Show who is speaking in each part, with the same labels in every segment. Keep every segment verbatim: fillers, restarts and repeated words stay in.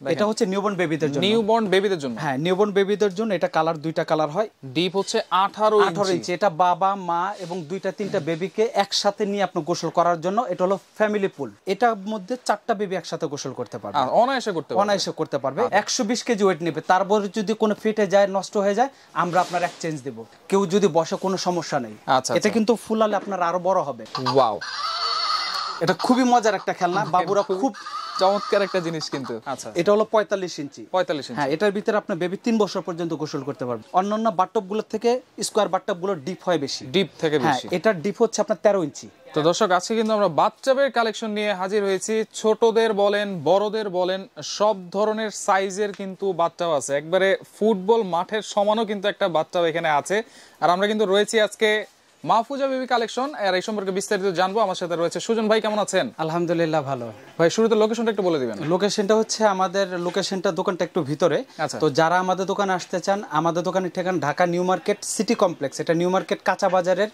Speaker 1: এটা হচ্ছে নিউবর্ন বেবিদের জন্য
Speaker 2: নিউবর্ন বেবিদের জন্য
Speaker 1: হ্যাঁ নিউবর্ন বেবিদের জন্য এটা কালার দুইটা কালার হয়
Speaker 2: ডিপ হচ্ছে আঠারো
Speaker 1: ইঞ্চি এটা বাবা মা এবং দুইটা তিনটা বেবিকে একসাথে নিয়ে আপনি গোসল করার জন্য এটা হলো ফ্যামিলি পুল এটার মধ্যে চারটা বেবি একসাথে গোসল করতে পারবে
Speaker 2: অনায়াসে করতে পারবে
Speaker 1: অনায়াসে করতে পারবে একশো বিশ কেজি ওয়েট নেবে তারপরে যদি কোনো ফেটে যায় নষ্ট হয়ে যায় আমরা আপনার এক্সচেঞ্জ দেব কেউ যদি বসে কোনো সমস্যা নেই এটা কিন্তু ফুলালে আপনার আরো বড় হবে
Speaker 2: ওয়াও
Speaker 1: এটা খুবই মজার একটা খেলনা বাবুরা খুব
Speaker 2: চমৎকার একটা জিনিস কিন্তু আচ্ছা
Speaker 1: এটা হলো পঁয়তাল্লিশ ইঞ্চি
Speaker 2: পঁয়তাল্লিশ ইঞ্চি
Speaker 1: হ্যাঁ এটার ভিতরে আপনি বেবি তিন বছর পর্যন্ত গোসল করতে পারবে অন্যান্য বাথটব গুলো থেকে স্কয়ার বাথটব গুলো ডিপ হয় বেশি
Speaker 2: ডিপ থেকে বেশি
Speaker 1: এটা ডিপ হচ্ছে আপনার তেরো ইঞ্চি
Speaker 2: তো দর্শক আজকে কিন্তু আমরা বাথটবের কালেকশন নিয়ে হাজির হয়েছি ছোটদের বলেন বড়দের বলেন সব ধরনের সাইজের কিন্তু বাথটব আছে একবারে ফুটবল মাঠের সমানও কিন্তু একটা বাথটব এখানে আছে আর আমরা কিন্তু রয়েছি আজকে মাহফুজা বেবি কালেকশন আর এই সম্পর্কে বিস্তারিত জানবো আমার সাথে রয়েছে সুজন ভাই কেমন আছেন
Speaker 1: আলহামদুলিল্লাহ ভালো
Speaker 2: ভাই শুরুতে লোকেশনটা একটু বলে দিবেন
Speaker 1: লোকেশনটা হচ্ছে আমাদের লোকেশনটা দোকানটা একটু ভিতরে তো যারা আমাদের দোকানে আসতে চান আমাদের দোকানের ঠিকানা Dhaka New Market City Complex এটা নিউ মার্কেট কাঁচা বাজারের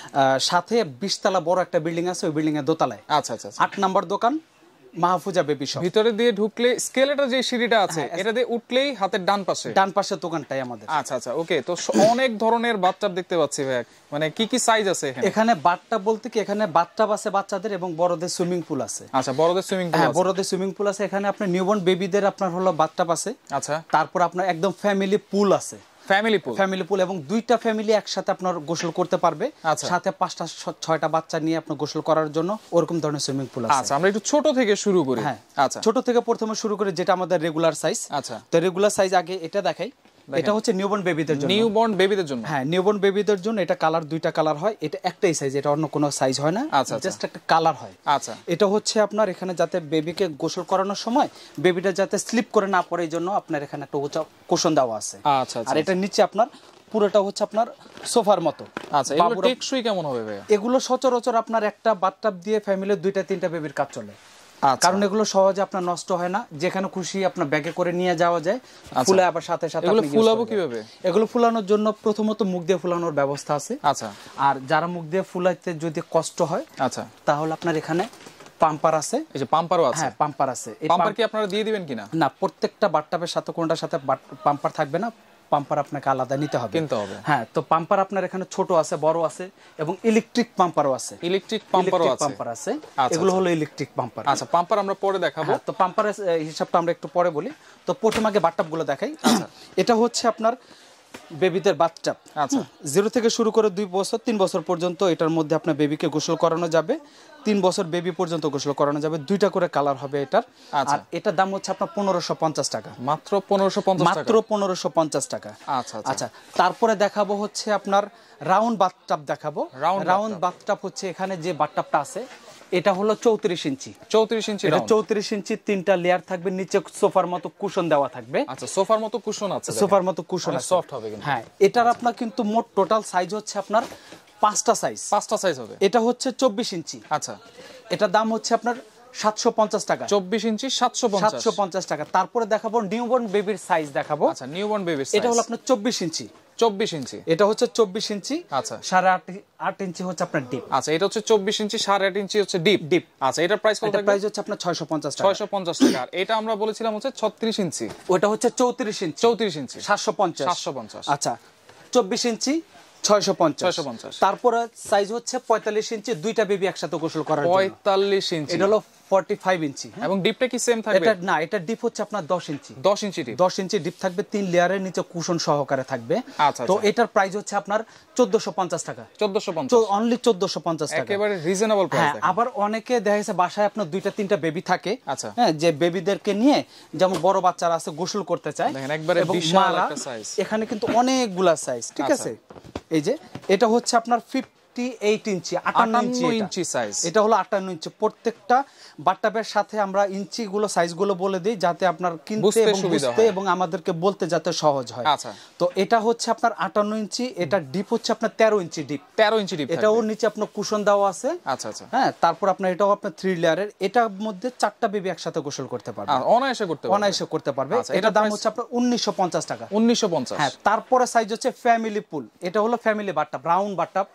Speaker 1: সাথে বিশ তলা বড় একটা বিল্ডিং আছে ওই বিল্ডিং এর দোতলায়
Speaker 2: আচ্ছা আচ্ছা
Speaker 1: আট নম্বর দোকান মাহফুজা বেবি শপ
Speaker 2: ভিতরে দিয়ে ঢুকলে স্কেলেটার যে সিঁড়িটা আছে এটা দিয়ে উঠলেই হাতের ডান পাশে
Speaker 1: ডান পাশে দোকানটাই আমাদের
Speaker 2: আচ্ছা আচ্ছা ওকে তো অনেক ধরনের বাথটব দেখতে পাচ্ছি ভাই মানে কি কি সাইজ আছে এখানে
Speaker 1: এখানে বাথটব বলতে কি এখানে বাথটব আছে বাচ্চাদের এবং বড়দের সুইমিং পুল আছে
Speaker 2: আচ্ছা বড়দের সুইমিং পুল
Speaker 1: হ্যাঁ বড়দের সুইমিং পুল আছে এখানে আপনার নিউবর্ন বেবিদের আপনার হলো বাথটব আছে
Speaker 2: আচ্ছা
Speaker 1: তারপর আপনার একদম ফ্যামিলি পুল আছে
Speaker 2: ফ্যামিলি পুল
Speaker 1: ফ্যামিলি পুল এবং দুইটা ফ্যামিলি একসাথে আপনার গোসল করতে পারবে সাথে পাঁচটা ছয়টা বাচ্চা নিয়ে আপনি গোসল করার জন্য ওরকম ধরনের সুইমিং পুল আছে
Speaker 2: আচ্ছা আমরা একটু ছোট থেকে শুরু করি
Speaker 1: হ্যাঁ আচ্ছা ছোট থেকে প্রথমে শুরু করে যেটা আমাদের রেগুলার সাইজ
Speaker 2: আচ্ছা
Speaker 1: তো রেগুলার সাইজ আগে এটা দেখাই এটা হচ্ছে নিউবর্ন বেবিদের জন্য
Speaker 2: নিউবর্ন বেবিদের জন্য
Speaker 1: হ্যাঁ নিউবর্ন বেবিদের জন্য এটা কালার দুইটা কালার হয় এটা একটাই সাইজ এটা অন্য কোনো সাইজ হয় না জাস্ট একটা কালার হয়
Speaker 2: আচ্ছা
Speaker 1: এটা হচ্ছে আপনার এখানে যাতে বেবিকে গোসল করানোর সময় বেবিটা যাতে স্লিপ করে না পড়ে এই জন্য আপনার এখানে একটা কুশন দেওয়া আছে
Speaker 2: আচ্ছা
Speaker 1: আর এটা নিচে আপনার পুরোটা হচ্ছে আপনার সোফার মতো
Speaker 2: আচ্ছা এগুলো টেকসই কেমন হবে ভাই
Speaker 1: এগুলো সচরাচর আপনার একটা বাথটব দিয়ে ফ্যামিলির দুইটা তিনটা বেবির কাজ চলে কারণ এগুলো সহজে আপনার নষ্ট হয় না যেখানে খুশি আপনার ব্যাগে করে নিয়ে যাওয়া যায় ফুলে আবার সাথে সাথে
Speaker 2: এগুলো ফুলাবো কিভাবে
Speaker 1: এগুলো ফুলানোর জন্য প্রথমত মুখ দিয়ে ফুলানোর ব্যবস্থা আছে
Speaker 2: আচ্ছা
Speaker 1: আর যারা মুখ দিয়ে ফুলাইতে যদি কষ্ট হয়
Speaker 2: আচ্ছা
Speaker 1: তাহলে আপনার এখানে পাম্পার আছে
Speaker 2: এই যে পাম্পারও আছে
Speaker 1: হ্যাঁ পাম্পার আছে
Speaker 2: এই পাম্পার কি আপনারা দিয়ে দিবেন কিনা
Speaker 1: না প্রত্যেকটা বাথটবের সাথে কোনটার সাথে পাম্পার থাকবে না পাম্পার আপনাকে আলাদা নিতে হবে
Speaker 2: কিনতে হবে
Speaker 1: হ্যাঁ তো পাম্পার আপনার এখানে ছোট আছে বড় আছে এবং ইলেকট্রিক পাম্পারও আছে
Speaker 2: ইলেকট্রিক পাম্পারও আছে
Speaker 1: পাম্পার আছে এগুলো হলো ইলেকট্রিক পাম্পার
Speaker 2: আচ্ছা পাম্পার আমরা পরে দেখাবো
Speaker 1: তো পাম্পারের হিসাবটা আমরা একটু পরে বলি তো প্রথমে আগে বাথটবগুলো দেখাই এটা হচ্ছে আপনার বেবিদের বাথটব
Speaker 2: আচ্ছা
Speaker 1: জিরো থেকে শুরু করে দুই বছর তিন বছর পর্যন্ত এটার মধ্যে আপনার বেবিকে গোসল করানো যাবে তিন বছর বেবি পর্যন্ত গোসল করানো যাবে দুইটা করে কালার হবে এটার আর এটার দাম হচ্ছে আপনার পনেরোশো পঞ্চাশ টাকা
Speaker 2: মাত্র পনেরোশো পঞ্চাশ টাকা
Speaker 1: মাত্র পনেরোশো পঞ্চাশ টাকা
Speaker 2: আচ্ছা
Speaker 1: আচ্ছা তারপরে দেখাবো হচ্ছে আপনার রাউন্ড বাথটব দেখাবো রাউন্ড বাথটব হচ্ছে এখানে যে বাথটবটা আছে এটা হলো চৌত্রিশ ইঞ্চি
Speaker 2: চৌত্রিশ ইঞ্চি
Speaker 1: এটা চৌত্রিশ ইঞ্চি তিনটা লেয়ার থাকবে নিচে সোফার মতো কুশন দেওয়া থাকবে
Speaker 2: আচ্ছা সোফার মতো কুশন আছে
Speaker 1: সোফার মতো কুশন আছে
Speaker 2: সফট হবে কিন্তু
Speaker 1: হ্যাঁ এটার আপনার কিন্তু মোট টোটাল সাইজ হচ্ছে আপনার পাঁচটা সাইজ
Speaker 2: পাঁচটা সাইজ হবে
Speaker 1: এটা হচ্ছে চব্বিশ ইঞ্চি
Speaker 2: আচ্ছা
Speaker 1: এটার দাম হচ্ছে আপনার সাতশো পঞ্চাশ টাকা
Speaker 2: চব্বিশ ইঞ্চি সাতশো
Speaker 1: সাতশো পঞ্চাশ টাকা তারপরে দেখাবো নিউবর্ন বেবির সাইজ দেখাবো
Speaker 2: আচ্ছা নিউবর্ন বেবির
Speaker 1: এটা হলো আপনার চব্বিশ ইঞ্চি
Speaker 2: চব্বিশ ইঞ্চি
Speaker 1: এটা হচ্ছে চব্বিশ ইঞ্চি
Speaker 2: আচ্ছা
Speaker 1: সাড়ে আট আট ইঞ্চি হচ্ছে আপনার ডিপ
Speaker 2: আচ্ছা এটা হচ্ছে চব্বিশ ইঞ্চি সাড়ে আট ইঞ্চি হচ্ছে ডিপ
Speaker 1: ডিপ
Speaker 2: আচ্ছা এটার প্রাইস কত
Speaker 1: এটা প্রাইস হচ্ছে আপনার ছয়শো পঞ্চাশ টাকা
Speaker 2: ছয়শো পঞ্চাশ টাকা আর এটা আমরা বলেছিলাম হচ্ছে ছত্রিশ ইঞ্চি
Speaker 1: ওটা হচ্ছে চৌত্রিশ ইঞ্চি
Speaker 2: চৌত্রিশ ইঞ্চি
Speaker 1: সাতশো পঞ্চাশ
Speaker 2: সাতশো পঞ্চাশ
Speaker 1: আচ্ছা চব্বিশ ইঞ্চি ছয়শো পঞ্চাশ
Speaker 2: ছয়শো পঞ্চাশ
Speaker 1: তারপরে সাইজ হচ্ছে পঁয়তাল্লিশ ইঞ্চি দুইটা বেবি একসাথে গোসল করার জন্য
Speaker 2: পঁয়তাল্লিশ ইঞ্চি
Speaker 1: এটা হলো পঁয়তাল্লিশ ইঞ্চি
Speaker 2: এবং ডিপটা কি সেম থাকবে
Speaker 1: এটা না এটা ডিপ হচ্ছে আপনার দশ ইঞ্চি
Speaker 2: দশ ইঞ্চি ডিপ
Speaker 1: দশ ইঞ্চি ডিপ থাকবে তিন লেয়ারের নিচে কুশন সহকারে থাকবে
Speaker 2: আচ্ছা
Speaker 1: তো এটার প্রাইস হচ্ছে আপনার চোদ্দশো পঞ্চাশ টাকা
Speaker 2: চোদ্দশো পঞ্চাশ
Speaker 1: অনলি চোদ্দশো পঞ্চাশ টাকা
Speaker 2: একেবারে রিজনেবল প্রাইস
Speaker 1: আবার অনেকে দেখা গেছে বাসায় আপনার দুইটা তিনটা বেবি থাকে
Speaker 2: আচ্ছা
Speaker 1: হ্যাঁ যে বেবিদেরকে নিয়ে যেমন বড় বাচ্চারা আছে গোসল করতে চায়
Speaker 2: দেখেন একবারে বিশাল একটা সাইজ
Speaker 1: এখানে কিন্তু অনেকগুলা সাইজ ঠিক আছে এই যে এটা হচ্ছে আপনার আটান্ন ইঞ্চি আটান্ন ইঞ্চি
Speaker 2: সাইজ
Speaker 1: এটা হলো আটান্ন ইঞ্চি প্রত্যেকটা বাথটবের সাথে আমরা ইঞ্চি গুলো সাইজ গুলো বলে দিই যাতে আপনার কিনতে এবং বুঝতে এবং আমাদেরকে বলতে যাতে সহজ হয়
Speaker 2: আচ্ছা
Speaker 1: তো এটা হচ্ছে আপনার আটান্ন ইঞ্চি এটা ডিপ হচ্ছে আপনার তেরো ইঞ্চি ডিপ
Speaker 2: তেরো ইঞ্চি ডিপ
Speaker 1: এটাও নিচে আপনার কুশন দেওয়া আছে
Speaker 2: আচ্ছা আচ্ছা
Speaker 1: হ্যাঁ তারপর আপনার এটাও আপনার থ্রি লেয়ারের এটার মধ্যে চারটা বেবি একসাথে গোসল করতে পারবে
Speaker 2: অনায়াসে করতে পারবে
Speaker 1: অনায়াসে করতে পারবে এটার দাম হচ্ছে আপনার উনিশশো পঞ্চাশ টাকা
Speaker 2: উনিশশো পঞ্চাশ
Speaker 1: হ্যাঁ তারপরে সাইজ হচ্ছে ফ্যামিলি পুল এটা হলো family bathtub round bathtub family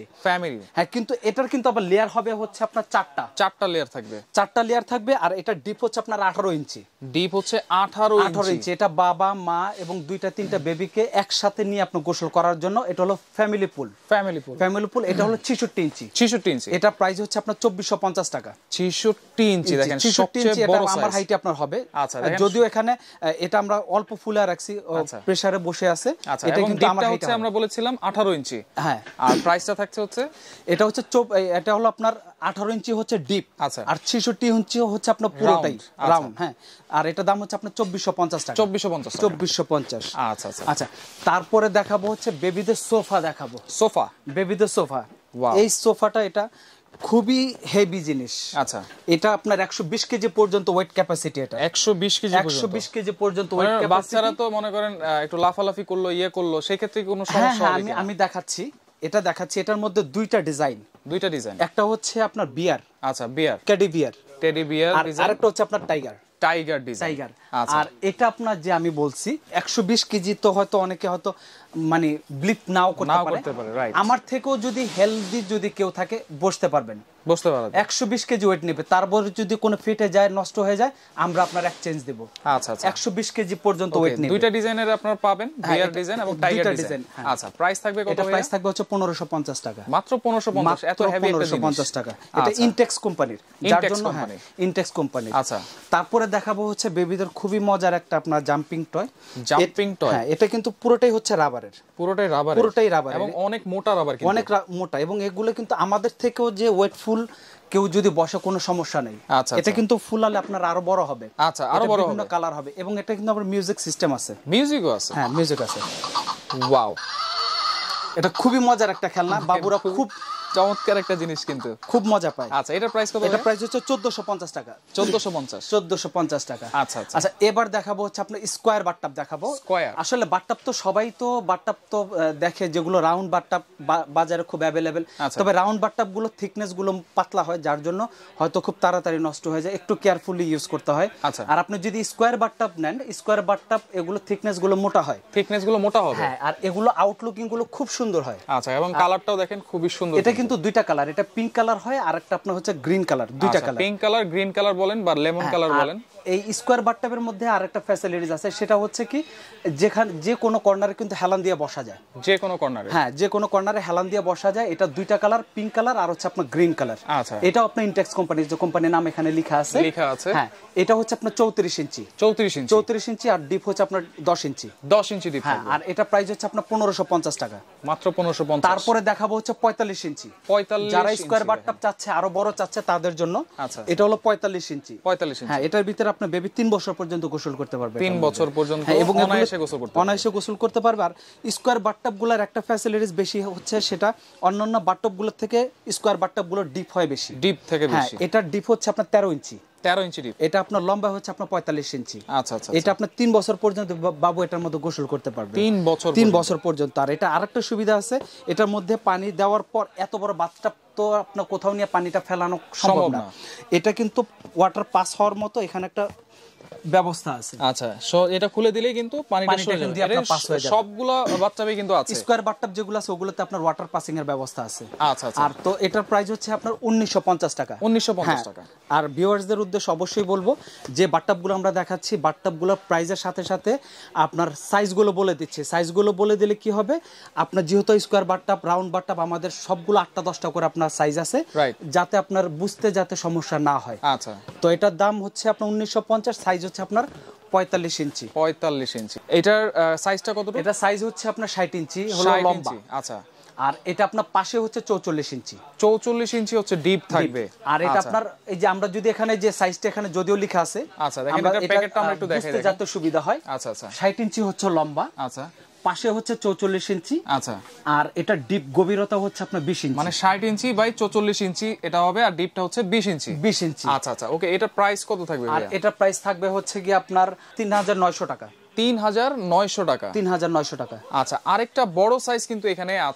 Speaker 1: family
Speaker 2: family
Speaker 1: হ্যাঁ কিন্তু এটার কিন্তু আবার লেয়ার হবে হচ্ছে আপনার চারটা
Speaker 2: চারটা লেয়ার থাকবে
Speaker 1: চারটা লেয়ার থাকবে আর এটা ডিপ হচ্ছে আপনার আঠারো ইঞ্চি
Speaker 2: ডিপ হচ্ছে আঠারো
Speaker 1: আঠারো ইঞ্চি এটা বাবা মা এবং দুইটা তিনটা বেবিকে একসাথে নিয়ে আপনি গোসল করার জন্য এটা হলো family pool
Speaker 2: family pool
Speaker 1: family pool এটা হলো ছেষট্টি ইঞ্চি
Speaker 2: ছেষট্টি ইঞ্চি
Speaker 1: এটা প্রাইস হচ্ছে আপনার চব্বিশশো পঞ্চাশ টাকা
Speaker 2: ছেষট্টি ইঞ্চি দেখেন
Speaker 1: ছেষট্টি ইঞ্চি এটা আমার হাইটে আপনার হবে
Speaker 2: আচ্ছা
Speaker 1: যদিও এখানে এটা আমরা অল্প ফুলে রাখছি প্রেসারে বসে আছে
Speaker 2: এটা কিন্তু আমার হাইটে আমরা বলেছিলাম আঠারো ইঞ্চি
Speaker 1: হ্যাঁ
Speaker 2: আর প্রাইসটা থাকছে হচ্ছে
Speaker 1: এটা হচ্ছে এটা হলো আপনার আঠারো ইঞ্চি হচ্ছে ডিপ
Speaker 2: আচ্ছা
Speaker 1: আর ছেষট্টি ইঞ্চি হচ্ছে আপনার পুরোটাই রাউন্ড হ্যাঁ আর এটা দাম হচ্ছে আপনার চব্বিশশো পঞ্চাশ টাকা
Speaker 2: চব্বিশশো পঞ্চাশ
Speaker 1: চব্বিশশো পঞ্চাশ
Speaker 2: আচ্ছা আচ্ছা
Speaker 1: আচ্ছা তারপরে দেখাবো হচ্ছে বেবিদের সোফা দেখাবো
Speaker 2: সোফা
Speaker 1: বেবিদের সোফা এই সোফাটা এটা খুবই হেভি জিনিস
Speaker 2: আচ্ছা
Speaker 1: এটা আপনার একশো বিশ কেজি পর্যন্ত ওয়েট ক্যাপাসিটি এটা
Speaker 2: একশো বিশ কেজি
Speaker 1: একশো বিশ কেজি পর্যন্ত ওয়েট ক্যাপাসিটি
Speaker 2: বাচ্চারা তো মনে করেন একটু লাফালাফি করলো ইয়ে করলো সেই ক্ষেত্রে কোনো সমস্যা হবে
Speaker 1: আমি আমি দেখাচ্ছি এটা দেখাচ্ছি এটার মধ্যে দুইটা ডিজাইন
Speaker 2: দুইটা ডিজাইন
Speaker 1: একটা হচ্ছে আপনার বিয়ার
Speaker 2: আচ্ছা bear
Speaker 1: teddy bear
Speaker 2: teddy bear
Speaker 1: design আর আরেকটা হচ্ছে আপনার টাইগার
Speaker 2: টাইগার ডিজাইন
Speaker 1: টাইগার আর এটা আপনার যে আমি বলছি একশো বিশ কেজি তো হয়তো অনেকে হয়তো মানে ব্লিপ নাও করতে পারে আমার থেকেও যদি হেলদি যদি কেউ থাকে বসতে পারবেন
Speaker 2: বসতে পারবেন
Speaker 1: একশো বিশ কেজি ওয়েট নেবে তারপরে যদি কোনো ফিটে যায় নষ্ট হয়ে যায় আমরা আপনার এক্সচেঞ্জ দেব
Speaker 2: আচ্ছা আচ্ছা
Speaker 1: একশো বিশ কেজি পর্যন্ত ওয়েট নেবে
Speaker 2: দুইটা ডিজাইনের আপনারা পাবেন বিয়ার ডিজাইন এবং টাইগার ডিজাইন আচ্ছা প্রাইস থাকবে কত?
Speaker 1: এটা প্রাইস থাকবে হচ্ছে পনেরোশো পঞ্চাশ টাকা
Speaker 2: মাত্র পনেরোশো পঞ্চাশ এত হেভি একটা জিনিস
Speaker 1: পনেরোশো পঞ্চাশ টাকা এটা ইনটেক্স কোম্পানির যার জন্য ইনটেক্স কোম্পানি
Speaker 2: আচ্ছা
Speaker 1: তারপরে দেখাবো হচ্ছে বেবিদের খুবই মজার একটা আপনার জাম্পিং টয়
Speaker 2: জাম্পিং টয়
Speaker 1: হ্যাঁ এটা কিন্তু পুরোটাই হচ্ছে রাবারের
Speaker 2: পুরোটাই রাবার
Speaker 1: পুরোটাই রাবার
Speaker 2: এবং অনেক মোটা রাবার কিন্তু
Speaker 1: অনেক মোটা এবং এগুলো কিন্তু আমাদের থেকেও যে ওয়েটফুল কেউ যদি বসে কোনো সমস্যা নেই এটা কিন্তু ফুলালে আপনার আরো বড় হবে
Speaker 2: আচ্ছা আরো বড় হবে
Speaker 1: বিভিন্ন কালার হবে এবং এটা কিন্তু আবার মিউজিক সিস্টেম আছে
Speaker 2: মিউজিকও আছে
Speaker 1: হ্যাঁ মিউজিক আছে
Speaker 2: ওয়াও
Speaker 1: এটা খুবই মজার একটা খেলনা বাবুরা খুব
Speaker 2: চমৎকার একটা জিনিস কিন্তু
Speaker 1: খুব মজা পায়
Speaker 2: আচ্ছা এটার প্রাইস কত?
Speaker 1: এটা প্রাইস হচ্ছে চোদ্দোশো পঞ্চাশ টাকা
Speaker 2: চোদ্দোশো পঞ্চাশ
Speaker 1: চোদ্দোশো পঞ্চাশ টাকা
Speaker 2: আচ্ছা আচ্ছা
Speaker 1: আচ্ছা এবার দেখাবো হচ্ছে আপনার স্কয়ার বাথটাব দেখাবো
Speaker 2: স্কয়ার
Speaker 1: আসলে বাথটাব তো সবাই তো বাথটাব তো দেখে যেগুলো রাউন্ড বাথটাব বাজারে খুব অ্যাভেলেবেল তবে রাউন্ড বাথটাব গুলো থিকনেস গুলো পাতলা হয় যার জন্য হয়তো খুব তাড়াতাড়ি নষ্ট হয়ে যায় একটু কেয়ারফুলি ইউজ করতে হয় আর আপনি যদি স্কয়ার বাথটাব নেন স্কয়ার বাথটাব এগুলো থিকনেস গুলো মোটা হয়
Speaker 2: থিকনেস গুলো মোটা হবে
Speaker 1: হ্যাঁ আর এগুলো আউটলুকিং গুলো খুব সুন্দর হয়
Speaker 2: আচ্ছা এবং কালারটাও দেখেন খুবই সুন্দর
Speaker 1: এটা কিন্তু দুইটা কালার এটা পিঙ্ক কালার হয় আর একটা আপনার হচ্ছে গ্রিন কালার দুইটা colour
Speaker 2: pink colour green colour বলেন বা লেমন কালার বলেন
Speaker 1: এই স্কয়ার বাথটাবের মধ্যে আরেকটা ফ্যাসিলিটিস আছে সেটা হচ্ছে কি যেখানে যে কোনো কর্নারে কিন্তু হেলান দিয়ে বসা যায়
Speaker 2: যে কোনো কর্নারে
Speaker 1: হ্যাঁ যে কোনো কর্নারে হেলান দিয়ে বসা যায় এটা দুইটা কালার পিঙ্ক কালার আর হচ্ছে আপনার গ্রিন কালার
Speaker 2: আচ্ছা
Speaker 1: এটা আপনার ইনটেক্স কোম্পানির যে কোম্পানির নাম এখানে লেখা আছে
Speaker 2: লেখা আছে
Speaker 1: হ্যাঁ এটা হচ্ছে আপনার চৌত্রিশ ইঞ্চি
Speaker 2: চৌত্রিশ ইঞ্চি
Speaker 1: চৌত্রিশ ইঞ্চি আর ডিপ হচ্ছে আপনার দশ ইঞ্চি
Speaker 2: দশ ইঞ্চি ডিপ
Speaker 1: হ্যাঁ আর এটা প্রাইস হচ্ছে আপনার পনেরোশো পঞ্চাশ টাকা
Speaker 2: মাত্র পনেরোশো পঞ্চাশ
Speaker 1: তারপরে দেখাবো হচ্ছে পঁয়তাল্লিশ ইঞ্চি
Speaker 2: পঁয়তাল্লিশ
Speaker 1: যারা স্কয়ার বাথটাব চাচ্ছে আরো বড় চাচ্ছে তাদের জন্য
Speaker 2: আচ্ছা
Speaker 1: এটা হলো পঁয়তাল্লিশ ইঞ্চি
Speaker 2: পঁয়তাল্লিশ ইঞ্চি
Speaker 1: হ্যাঁ এটার ভিতরে আপনার বেবি তিন বছর পর্যন্ত গোসল করতে পারবে
Speaker 2: তিন বছর পর্যন্ত
Speaker 1: এবং
Speaker 2: অনায়াসে গোসল করতে
Speaker 1: অনায়াসে গোসল করতে পারবে আর স্কয়ার বাথটাব গুলোর একটা ফ্যাসিলিটিস বেশি হচ্ছে সেটা অন্যান্য বাথটাব গুলোর থেকে স্কয়ার বাথটাব গুলোর ডিপ হয় বেশি
Speaker 2: ডিপ থেকে বেশি
Speaker 1: হ্যাঁ এটার ডিপ হচ্ছে আপনার তেরো ইঞ্চি
Speaker 2: তেরো ইঞ্চি ডিপ
Speaker 1: এটা আপনার লম্বা হচ্ছে আপনার পঁয়তাল্লিশ ইঞ্চি
Speaker 2: আচ্ছা আচ্ছা
Speaker 1: এটা আপনার তিন বছর পর্যন্ত বাবু এটার মধ্যে গোসল করতে পারবে
Speaker 2: তিন বছর
Speaker 1: তিন বছর পর্যন্ত আর এটা আরেকটা সুবিধা আছে এটার মধ্যে পানি দেওয়ার পর এত বড় বাথটাব তো আপনার কোথাও নিয়ে পানিটা ফেলানো সম্ভব না এটা কিন্তু ওয়াটার পাস হওয়ার মতো এখানে একটা ব্যবস্থা আছে
Speaker 2: আচ্ছা সো এটা খুলে দিলেই কিন্তু পানিটা সরে যাবে সবগুলো বাথটাবে কিন্তু আছে
Speaker 1: স্কয়ার বাথটাব যেগুলো আছে ওগুলোতে আপনার ওয়াটার পাসিং এর ব্যবস্থা আছে
Speaker 2: আচ্ছা আচ্ছা
Speaker 1: আর তো এটার প্রাইস হচ্ছে আপনার উনিশশো পঞ্চাশ টাকা
Speaker 2: উনিশশো পঞ্চাশ টাকা
Speaker 1: আর ভিউয়ার্সদের উদ্দেশ্যে অবশ্যই বলবো যে বাথটাবগুলো আমরা দেখাচ্ছি বাথটাবগুলোর প্রাইসের সাথে সাথে আপনার সাইজগুলো বলে দিচ্ছি সাইজগুলো বলে দিলে কি হবে আপনার যেহেতু স্কয়ার বাথটাব রাউন্ড বাথটাব আমাদের সবগুলো আটটা দশটা করে আপনার সাইজ আছে যাতে আপনার বুঝতে যাতে সমস্যা না হয়
Speaker 2: আচ্ছা তো
Speaker 1: এটার দাম হচ্ছে আপনার উনিশশো পঞ্চাশ সাইজ হচ্ছে আপনার পঁয়তাল্লিশ ইঞ্চি
Speaker 2: পঁয়তাল্লিশ ইঞ্চি এটার সাইজটা কতটুকু
Speaker 1: এটা সাইজ হচ্ছে আপনার ষাট ইঞ্চি হলো লম্বা
Speaker 2: আচ্ছা
Speaker 1: আর এটা আপনার পাশে হচ্ছে চৌচল্লিশ ইঞ্চি
Speaker 2: চৌচল্লিশ ইঞ্চি হচ্ছে ডিপ থাকবে
Speaker 1: আর এটা আপনার এই যে আমরা যদি এখানে যে সাইজটা এখানে যদিও লেখা আছে
Speaker 2: আচ্ছা দেখেন এটা প্যাকেটটা আমরা একটু দেখাই
Speaker 1: যাতে সুবিধা হয়
Speaker 2: আচ্ছা আচ্ছা
Speaker 1: ষাট ইঞ্চি হচ্ছে লম্বা
Speaker 2: আচ্ছা
Speaker 1: পাশে হচ্ছে চৌচল্লিশ ইঞ্চি
Speaker 2: আচ্ছা
Speaker 1: আর এটা ডিপ গভীরতা হচ্ছে আপনার বিশ ইঞ্চি
Speaker 2: মানে ষাট ইঞ্চি বাই চৌচল্লিশ ইঞ্চি এটা হবে আর ডিপটা হচ্ছে বিশ ইঞ্চি
Speaker 1: বিশ ইঞ্চি
Speaker 2: আচ্ছা আচ্ছা ওকে এটা প্রাইস কত থাকবে
Speaker 1: আর এটা প্রাইস থাকবে হচ্ছে কি আপনার তিন হাজার নয়শো টাকা
Speaker 2: তিন হাজার নয়শো টাকা
Speaker 1: তিন হাজার নয়শো টাকা
Speaker 2: আচ্ছা আরেকটা বড় সাইজ কিন্তু এখানে আছে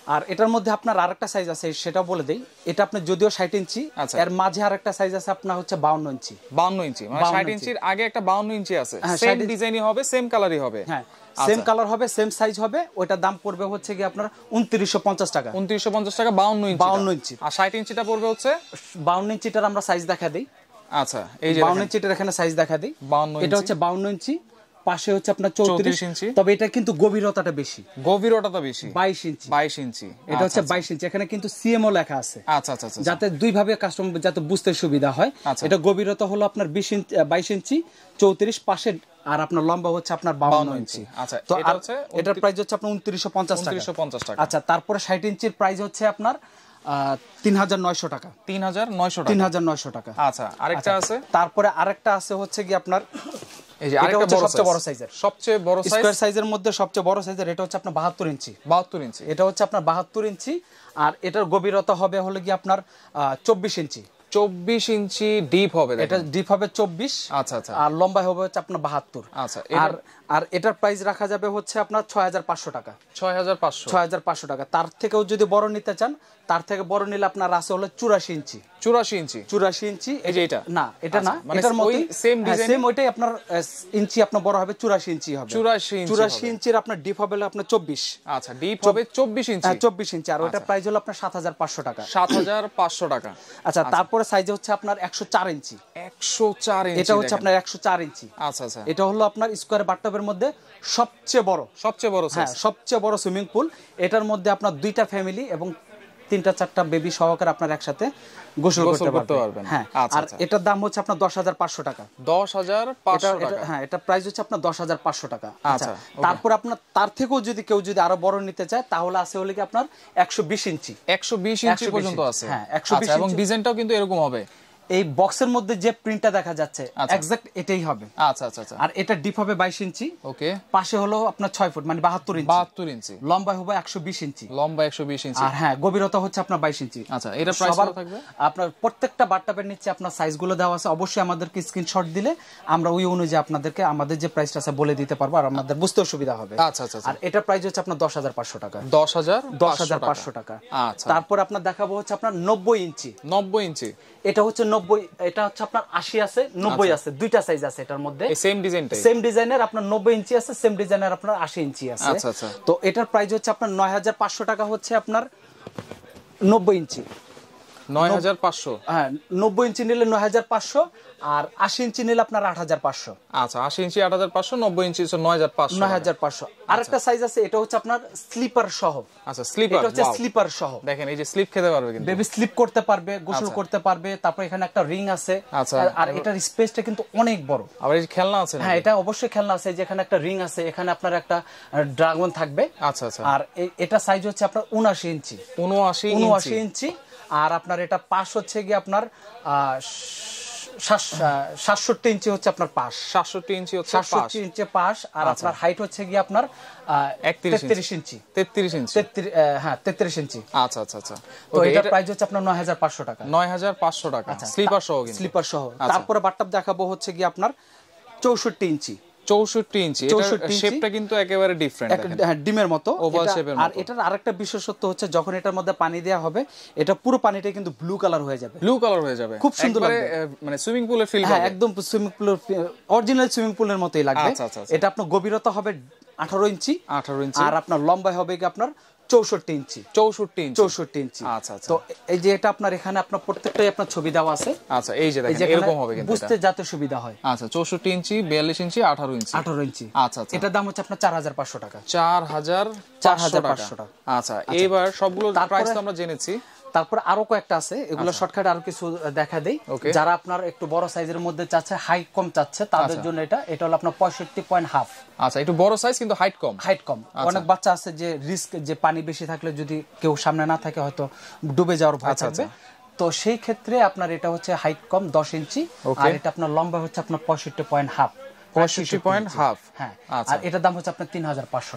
Speaker 1: আর এটার মধ্যে আপনার আরেকটা সাইজ আছে সেটা বলে দেই, এটা আপনার যদিও ষাট ইঞ্চি, এর মাঝে আরেকটা সাইজ আছে আপনার হচ্ছে বাউন্ন ইঞ্চি।
Speaker 2: বাউন্ন ইঞ্চি মানে ষাট ইঞ্চির আগে একটা বাউন্ন ইঞ্চি আছে, সেম ডিজাইনই হবে, সেম কালারই হবে।
Speaker 1: হ্যাঁ সেম কালার হবে, সেম সাইজ হবে, ওটার দাম পড়বে হচ্ছে কি আপনার উনত্রিশশো পঞ্চাশ টাকা।
Speaker 2: উনত্রিশশো পঞ্চাশ টাকা বাউন্ন ইঞ্চি।
Speaker 1: বাউন্ন ইঞ্চি।
Speaker 2: আর ষাট ইঞ্চিটা পড়বে হচ্ছে
Speaker 1: বাউন্ন ইঞ্চিটার আমরা সাইজ দেখা দিই।
Speaker 2: আচ্ছা এই যে
Speaker 1: বাউন্ন ইঞ্চিটার এখানে সাইজ দেখা দিই।
Speaker 2: বাউন্ন
Speaker 1: এটা হচ্ছে বাউন্ন ইঞ্চি, পাশে হচ্ছে আপনার চৌত্রিশ ইঞ্চি, তবে এটা কিন্তু গভীরতাটা বেশি,
Speaker 2: গভীরতাটা বেশি
Speaker 1: বাইশ ইঞ্চি।
Speaker 2: বাইশ ইঞ্চি
Speaker 1: এটা হচ্ছে বাইশ ইঞ্চি, এখানে কিন্তু সিএমও লেখা আছে।
Speaker 2: আচ্ছা আচ্ছা আচ্ছা,
Speaker 1: যাতে দুই ভাবে কাস্টমার যাতে বুঝতে সুবিধা হয়। এটা গভীরতা হলো আপনার বিশ ইঞ্চি, বাইশ ইঞ্চি, চৌত্রিশ পাশে, আর আপনার লম্বা হচ্ছে আপনার বাউন্ন ইঞ্চি।
Speaker 2: আচ্ছা
Speaker 1: তো এটা হচ্ছে এটার প্রাইস হচ্ছে আপনার উনত্রিশশো পঞ্চাশ টাকা।
Speaker 2: উনত্রিশশো পঞ্চাশ টাকা।
Speaker 1: আচ্ছা তারপরে ষাট ইঞ্চির প্রাইস হচ্ছে আপনার তিন হাজার নয়শো টাকা।
Speaker 2: তিন হাজার নয়শো টাকা।
Speaker 1: তিন হাজার নয়শো টাকা।
Speaker 2: আচ্ছা আরেকটা আছে।
Speaker 1: তারপরে আরেকটা আছে হচ্ছে কি আপনার
Speaker 2: এই যে আরেকটা বড়
Speaker 1: সবচেয়ে বড় সাইজের,
Speaker 2: সবচেয়ে বড় সাইজ,
Speaker 1: স্কয়ার সাইজের মধ্যে সবচেয়ে বড় সাইজের, এটা হচ্ছে আপনার বাহাত্তর ইঞ্চি।
Speaker 2: বাহাত্তর ইঞ্চি।
Speaker 1: এটা হচ্ছে আপনার বাহাত্তর ইঞ্চি, আর এটার গভীরতা হবে হলো কি আপনার চব্বিশ ইঞ্চি।
Speaker 2: চব্বিশ ইঞ্চি ডিপ হবে,
Speaker 1: এটা ডিপ হবে চব্বিশ।
Speaker 2: আচ্ছা আচ্ছা।
Speaker 1: আর লম্বা হবে হচ্ছে আপনার বাহাত্তর।
Speaker 2: আচ্ছা
Speaker 1: আর আর এটার প্রাইস রাখা যাবে হচ্ছে আপনার ছয় হাজার পাঁচশো টাকা।
Speaker 2: ছয় হাজার পাঁচশো।
Speaker 1: ছয় হাজার পাঁচশো টাকা। তার থেকেও যদি বড় নিতে চান, তার থেকে বড় নিলে আপনার আছে হলো চুরাশি ইঞ্চি।
Speaker 2: চুরাশি ইঞ্চি।
Speaker 1: চুরাশি ইঞ্চি।
Speaker 2: এই যে এটা
Speaker 1: না, এটা না, এটার মতই
Speaker 2: সেম ডিজাইন,
Speaker 1: সেম ওইটাই আপনার ইঞ্চি আপনার বড় হবে চুরাশি ইঞ্চি হবে।
Speaker 2: চুরাশি ইঞ্চি।
Speaker 1: চুরাশি ইঞ্চির আপনার ডিপ হবে আপনার চব্বিশ।
Speaker 2: আচ্ছা ডিপ হবে চব্বিশ ইঞ্চি।
Speaker 1: হ্যাঁ চব্বিশ ইঞ্চি। আর ওটার প্রাইস হলো আপনার সাত হাজার পাঁচশো টাকা।
Speaker 2: সাত হাজার পাঁচশো টাকা।
Speaker 1: আচ্ছা তারপরে সাইজ হচ্ছে আপনার একশো চার ইঞ্চি।
Speaker 2: একশো চার ইঞ্চি।
Speaker 1: এটা হচ্ছে আপনার একশো চার ইঞ্চি।
Speaker 2: আচ্ছা আচ্ছা।
Speaker 1: এটা হলো আপনার স্কয়ার বাথটবের মধ্যে সবচেয়ে বড়,
Speaker 2: সবচেয়ে বড় সাইজ।
Speaker 1: হ্যাঁ সবচেয়ে বড় সুইমিং পুল। এটার মধ্যে আপনার দুইটা ফ্যামিলি এবং তিনটা চারটা বেবি সহকারে আপনার একসাথে গোসল করতে পারবেন। হ্যাঁ আর এটার দাম হচ্ছে আপনার দশ হাজার পাঁচশো টাকা।
Speaker 2: দশ হাজার পাঁচশো টাকা।
Speaker 1: হ্যাঁ এটা প্রাইস হচ্ছে আপনার দশ হাজার পাঁচশো টাকা। আচ্ছা তারপর আপনার তার থেকেও যদি কেউ যদি আরো বড় নিতে চায়, তাহলে আছে হলো কি আপনার একশো বিশ ইঞ্চি।
Speaker 2: একশো বিশ ইঞ্চি পর্যন্ত আছে।
Speaker 1: হ্যাঁ একশো বিশ।
Speaker 2: এবং ডিজাইনটাও কিন্তু এরকম হবে।
Speaker 1: এই বক্সের মধ্যে যে প্রিন্টটা দেখা যাচ্ছে এক্সাক্ট এটাই হবে।
Speaker 2: আচ্ছা আচ্ছা আচ্ছা।
Speaker 1: আর এটা ডিপ হবে বাইশ ইঞ্চি।
Speaker 2: ওকে।
Speaker 1: পাশে হলো আপনার ছয় ফুট মানে বাহাত্তর ইঞ্চি।
Speaker 2: বাহাত্তর ইঞ্চি।
Speaker 1: লম্বা হবে একশো বিশ ইঞ্চি।
Speaker 2: লম্বা একশো বিশ ইঞ্চি।
Speaker 1: আর হ্যাঁ গভীরতা হচ্ছে আপনার বাইশ ইঞ্চি।
Speaker 2: আচ্ছা এটা প্রাইস কত থাকবে?
Speaker 1: আপনার প্রত্যেকটা বাথটবের নিচে আপনার সাইজগুলো দেওয়া আছে, অবশ্যই আমাদেরকে স্ক্রিনশট দিলে আমরা ওই অনুযায়ী আপনাদেরকে আমাদের যে প্রাইসটা আছে বলে দিতে পারবো, আর আমাদের বুঝতেও সুবিধা হবে।
Speaker 2: আচ্ছা আচ্ছা।
Speaker 1: আর এটা প্রাইস হচ্ছে আপনার দশ হাজার পাঁচশো টাকা।
Speaker 2: দশ হাজার
Speaker 1: দশ হাজার পাঁচশো টাকা।
Speaker 2: আচ্ছা।
Speaker 1: তারপর আপনার দেখাবো হচ্ছে আপনার নব্বই ইঞ্চি।
Speaker 2: নব্বই ইঞ্চি।
Speaker 1: এটা হচ্ছে নব্বই, এটা হচ্ছে আপনার আশি আছে, নব্বই আছে, দুইটা সাইজ আছে এটার মধ্যে।
Speaker 2: সেম ডিজাইনটাই,
Speaker 1: সেম ডিজাইনের আপনার নব্বই ইঞ্চি আছে, সেম ডিজাইনের আপনার আশি ইঞ্চি আছে।
Speaker 2: আচ্ছা আচ্ছা।
Speaker 1: তো এটার প্রাইস হচ্ছে আপনার নয় হাজার পাঁচশো টাকা হচ্ছে আপনার নব্বই ইঞ্চি।
Speaker 2: নয় হাজার পাঁচশো।
Speaker 1: হ্যাঁ নব্বই ইঞ্চি নিলে নয় হাজার পাঁচশো, আর আশি ইঞ্চি নিলে আপনার আট হাজার পাঁচশো।
Speaker 2: আচ্ছা আশি ইঞ্চি আট হাজার পাঁচশো, নব্বই ইঞ্চি নয় হাজার পাঁচশো।
Speaker 1: নয় হাজার পাঁচশো। আরেকটা সাইজ আছে, এটা হচ্ছে আপনার স্লিপার সহ।
Speaker 2: আচ্ছা স্লিপার।
Speaker 1: এটা হচ্ছে স্লিপার সহ।
Speaker 2: দেখেন এই যে স্লিপ খেতে পারবে কিন্তু,
Speaker 1: বেবি স্লিপ করতে পারবে, গোসল করতে পারবে। তারপর এখানে একটা রিং আছে।
Speaker 2: আচ্ছা।
Speaker 1: আর এটার স্পেসটা কিন্তু অনেক বড়।
Speaker 2: আবার এই যে খেলনা আছে।
Speaker 1: হ্যাঁ এটা অবশ্যই খেলনা আছে, যেখানে একটা রিং আছে, এখানে আপনার একটা ড্রাগন থাকবে।
Speaker 2: আচ্ছা আচ্ছা।
Speaker 1: আর এটা সাইজ হচ্ছে আপনার উনআশি ইঞ্চি।
Speaker 2: উনআশি
Speaker 1: উনআশি ইঞ্চি। আর আপনার এটা পাশ হচ্ছে গিয়ে আপনার সাতষট্টি ইঞ্চি হচ্ছে আপনার পাশ।
Speaker 2: সাতষট্টি ইঞ্চি হচ্ছে
Speaker 1: সাতষট্টি ইঞ্চি পাশ। আর আপনার হাইট হচ্ছে গিয়ে আপনার তেত্রিশ ইঞ্চি।
Speaker 2: তেত্রিশ ইঞ্চি।
Speaker 1: হ্যাঁ তেত্রিশ ইঞ্চি।
Speaker 2: আচ্ছা আচ্ছা আচ্ছা।
Speaker 1: তো এটার প্রাইস হচ্ছে আপনার নয় হাজার পাঁচশো টাকা।
Speaker 2: নয় হাজার পাঁচশো টাকা স্লিপার সহ।
Speaker 1: স্লিপার সহ। তারপরে বাথটব দেখাবো হচ্ছে গিয়ে আপনার চৌষট্টি ইঞ্চি।
Speaker 2: চৌষট্টি ইঞ্চি। এটার শেপটা কিন্তু একেবারে ডিফারেন্ট,
Speaker 1: হ্যাঁ ডিমের মতো,
Speaker 2: ওভাল শেপের মতো।
Speaker 1: আর এটার আরেকটা বিশেষত্ব হচ্ছে যখন এটার মধ্যে পানি দেয়া হবে, এটা পুরো পানিটা কিন্তু ব্লু কালার হয়ে যাবে।
Speaker 2: ব্লু কালার হয়ে যাবে,
Speaker 1: খুব সুন্দর লাগবে,
Speaker 2: মানে সুইমিং পুলের ফিল।
Speaker 1: হ্যাঁ একদম সুইমিং পুলের অরিজিনাল সুইমিং পুলের মতোই লাগবে।
Speaker 2: আচ্ছা আচ্ছা।
Speaker 1: এটা আপনার গভীরতা হবে আঠারো ইঞ্চি।
Speaker 2: আঠারো ইঞ্চি।
Speaker 1: আর আপনার লম্বা হবে কি আপনার চৌষট্টি ইঞ্চি।
Speaker 2: চৌষট্টি ইঞ্চি।
Speaker 1: চৌষট্টি ইঞ্চি।
Speaker 2: আচ্ছা আচ্ছা।
Speaker 1: তো এই যে এটা আপনার এখানে আপনার প্রত্যেকটাই আপনার ছবি দেওয়া আছে।
Speaker 2: আচ্ছা এই যে দেখেন এরকম হবে কিন্তু,
Speaker 1: বুঝতে যাতে সুবিধা হয়।
Speaker 2: আচ্ছা চৌষট্টি ইঞ্চি, বিয়াল্লিশ ইঞ্চি, আঠারো ইঞ্চি।
Speaker 1: আঠারো ইঞ্চি।
Speaker 2: আচ্ছা আচ্ছা।
Speaker 1: এটার দাম হচ্ছে আপনার চার হাজার পাঁচশো টাকা।
Speaker 2: চার হাজার
Speaker 1: চার হাজার পাঁচশো টাকা।
Speaker 2: আচ্ছা এবার সবগুলো প্রাইস তো আমরা জেনেছি।
Speaker 1: তারপর আরো কয়েকটা আছে, এগুলো শর্টকাট আরো কিছু দেখা দেই। যারা আপনার একটু বড় সাইজের মধ্যে চাচ্ছে, হাইট কম চাচ্ছে, তাদের জন্য এটা এটা হলো আপনার পঁয়ষট্টি পয়েন্ট হাফ।
Speaker 2: আচ্ছা একটু বড় সাইজ কিন্তু হাইট কম।
Speaker 1: হাইট কম। অনেক বাচ্চা আছে যে রিস্ক, যে পানি বেশি থাকলে যদি কেউ সামনে না থাকে হয়তো ডুবে যাওয়ার ভয় থাকবে, তো সেই ক্ষেত্রে আপনার এটা হচ্ছে হাইট কম দশ ইঞ্চি। আর এটা আপনার লম্বা হচ্ছে আপনার পঁয়ষট্টি পয়েন্ট হাফ।
Speaker 2: পঁয়ষট্টি পয়েন্ট হাফ।
Speaker 1: হ্যাঁ। আর এটার দাম হচ্ছে আপনার তিন হাজার পাঁচশো টাকা।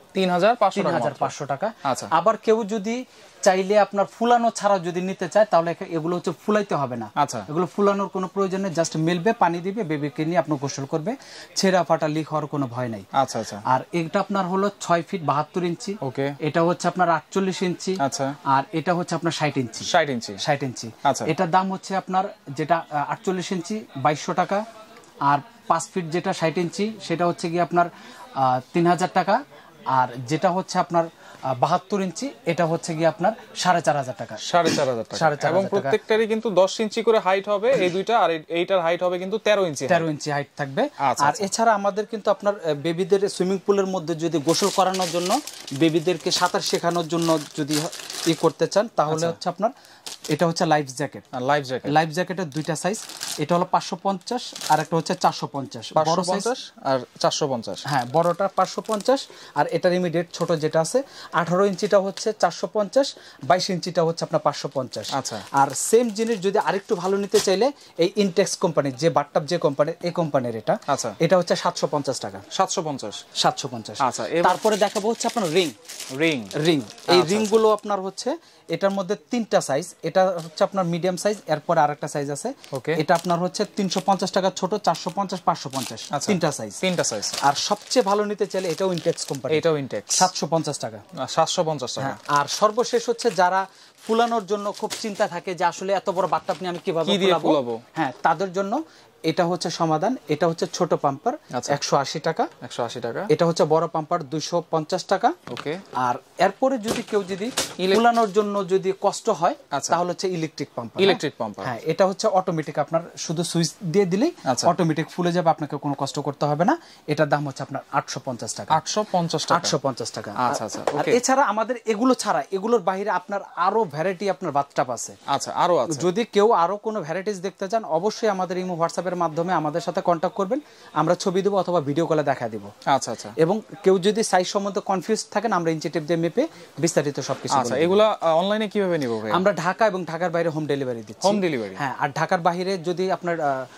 Speaker 2: তিন হাজার
Speaker 1: পাঁচশো টাকা।
Speaker 2: আচ্ছা,
Speaker 1: আবার কেউ যদি চাইলে আপনার ফুলানো ছাড়া যদি নিতে চায় তাহলে এগুলো হচ্ছে ফুলাইতে হবে না।
Speaker 2: আচ্ছা,
Speaker 1: এগুলো ফুলানোর কোনো প্রয়োজন নেই, জাস্ট মেলবে, পানি দিবে, বেবিকে নিয়ে আপনি গোসল করবে, ছেঁড়া ফাটা লিক হওয়ার কোনো ভয় নাই।
Speaker 2: আচ্ছা আচ্ছা।
Speaker 1: আর এটা আপনার হলো ছয় ফিট বাহাত্তর ইঞ্চি,
Speaker 2: ওকে।
Speaker 1: এটা হচ্ছে আপনার আটচল্লিশ ইঞ্চি,
Speaker 2: আচ্ছা।
Speaker 1: আর এটা হচ্ছে আপনার ষাট ইঞ্চি।
Speaker 2: ষাট ইঞ্চি
Speaker 1: ষাট ইঞ্চি।
Speaker 2: আচ্ছা।
Speaker 1: এটার দাম হচ্ছে আপনার যেটা আটচল্লিশ ইঞ্চি বাইশশো টাকা, আর পাঁচ ফিট যেটা ষাট ইঞ্চি সেটা হচ্ছে গিয়ে আপনার তিন হাজার টাকা, আর যেটা হচ্ছে আপনার বাহাত্তর ইঞ্চি এটা হচ্ছে গিয়ে আপনার সাড়ে চার হাজার টাকা।
Speaker 2: সাড়ে চার হাজার টাকা। এবং প্রত্যেকটারই কিন্তু দশ ইঞ্চি করে হাইট হবে এই দুইটা, আর এইটার হাইট হবে কিন্তু তেরো ইঞ্চি
Speaker 1: তেরো ইঞ্চি হাইট থাকবে। আর এছাড়া আমাদের কিন্তু আপনার বেবিদের সুইমিং পুলের মধ্যে যদি গোসল করানোর জন্য, বেবিদেরকে সাঁতার শেখানোর জন্য যদি ই করতে চান তাহলে হচ্ছে আপনার এটা হচ্ছে life jacket.
Speaker 2: Life jacket
Speaker 1: life জ্যাকেটের দুইটা সাইজ, এটা হলো পাঁচশো পঞ্চাশ আর একটা হচ্ছে চারশো পঞ্চাশ।
Speaker 2: বড় সাইজ আর চারশো পঞ্চাশ।
Speaker 1: হ্যাঁ, বড়টা পাঁচশো পঞ্চাশ আর এটার ইমিডিয়েট ছোট যেটা আছে আঠারো ইঞ্চিটা হচ্ছে চারশো পঞ্চাশ, বাইশ ইঞ্চিটা হচ্ছে আপনার পাঁচশো পঞ্চাশ।
Speaker 2: আচ্ছা।
Speaker 1: আর সেম জিনিস যদি আরেকটু ভালো নিতে চাইলে এই ইনটেক্স কোম্পানির যে বাথটাব যে কোম্পানির, এই কোম্পানির এটা,
Speaker 2: আচ্ছা,
Speaker 1: এটা হচ্ছে সাতশো পঞ্চাশ টাকা।
Speaker 2: সাতশো পঞ্চাশ
Speaker 1: সাতশো পঞ্চাশ।
Speaker 2: আচ্ছা।
Speaker 1: তারপরে দেখাবো হচ্ছে আপনার রিং।
Speaker 2: রিং
Speaker 1: রিং এই রিং গুলো আপনার হচ্ছে এটার মধ্যে তিনটা সাইজ, এটা হচ্ছে আপনার মিডিয়াম সাইজ, এরপরে আরেকটা সাইজ আছে, এটা আপনার হচ্ছে তিনশো পঞ্চাশ টাকা ছোট, চারশো পঞ্চাশ, পাঁচশো পঞ্চাশ, তিনটা সাইজ।
Speaker 2: তিনটা সাইজ।
Speaker 1: আর সবচেয়ে ভালো নিতে চাইলে এটাও ইনটেক্স কোম্পানি,
Speaker 2: এটাও ইনটেক্স,
Speaker 1: সাতশো পঞ্চাশ টাকা।
Speaker 2: সাতশো পঞ্চাশ টাকা।
Speaker 1: আর সর্বশেষ হচ্ছে যারা ফুলানোর জন্য খুব চিন্তা থাকে যে আসলে এত বড় বাথটাব নিয়ে আমি কিভাবে ফুলাবো, হ্যাঁ তাদের জন্য এটা হচ্ছে সমাধান। এটা হচ্ছে ছোট পাম্পার একশো আশি টাকা।
Speaker 2: একশো আশি টাকা।
Speaker 1: এটা হচ্ছে বড় পাম্পার দুইশো পঞ্চাশ টাকা।
Speaker 2: ওকে।
Speaker 1: আর এরপরে যদি কেউ যদি ফুলানোর জন্য যদি কষ্ট হয় তাহলে হচ্ছে ইলেকট্রিক পাম্পার।
Speaker 2: ইলেকট্রিক পাম্পার,
Speaker 1: হ্যাঁ এটা হচ্ছে অটোমেটিক, আপনার শুধু সুইচ দিয়ে দিলেই অটোমেটিক ফুলে যাবে, আপনাকে কোনো কষ্ট করতে হবে না। এটার দাম হচ্ছে আপনার আটশো পঞ্চাশ টাকা।
Speaker 2: আটশো পঞ্চাশ টাকা।
Speaker 1: আটশো পঞ্চাশ টাকা।
Speaker 2: আচ্ছা আচ্ছা।
Speaker 1: আর এছাড়া আমাদের এগুলো ছাড়া এগুলোর বাইরে আপনার আরো ভ্যারাইটি আপনার বাথটাব আছে।
Speaker 2: আচ্ছা, আরো আছে।
Speaker 1: যদি কেউ আরো কোনো ভ্যারাইটিস দেখতে চান অবশ্যই আমাদের ইমো হোয়াটসঅ্যাপের মাধ্যমে আমাদের সাথে কন্টাক্ট করবেন, আমরা ছবি দেবো অথবা ভিডিও কলে দেখা দিব।
Speaker 2: আচ্ছা আচ্ছা।
Speaker 1: এবং কেউ যদি সাইজ সম্বন্ধে কনফিউজ থাকেন আমরা ইঞ্চি টেপ দিয়ে মেপে বিস্তারিত সবকিছু।
Speaker 2: আচ্ছা, এগুলা অনলাইনে কিভাবে নিব ভাই?
Speaker 1: আমরা ঢাকা এবং ঢাকার বাইরে হোম ডেলিভারি দিচ্ছি।
Speaker 2: Home delivery? হ্যাঁ।
Speaker 1: আর ঢাকার বাইরে যদি আপনার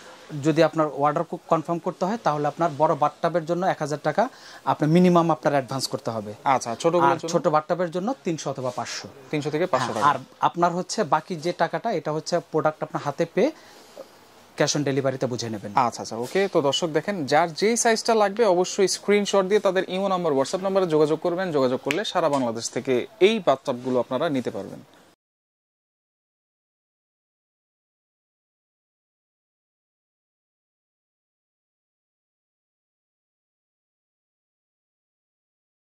Speaker 1: যদি আপনার অর্ডার কনফার্ম করতে হয় তাহলে আপনার বড় বাথটাবের জন্য এক হাজার টাকা আপনার মিনিমাম আপনার অ্যাডভান্স করতে হবে।
Speaker 2: আচ্ছা। ছোট
Speaker 1: ছোট বাথটাবের জন্য তিনশো অথবা পাঁচশো।
Speaker 2: তিনশো থেকে পাঁচশো টাকা।
Speaker 1: আর আপনার হচ্ছে বাকি যে টাকাটা এটা হচ্ছে প্রোডাক্ট আপনার হাতে পেয়ে ক্যাশ অন ডেলিভারিতে বুঝে নেবেন।
Speaker 2: আচ্ছা আচ্ছা, ওকে। তো দর্শক দেখেন, যার যেই সাইজটা লাগবে অবশ্যই স্ক্রিনশট দিয়ে তাদের ইমো নাম্বার, হোয়াটসঅ্যাপ নাম্বারে যোগাযোগ করবেন। যোগাযোগ করলে সারা বাংলাদেশ থেকে এই বাথটাবগুলো আপনারা নিতে পারবেন।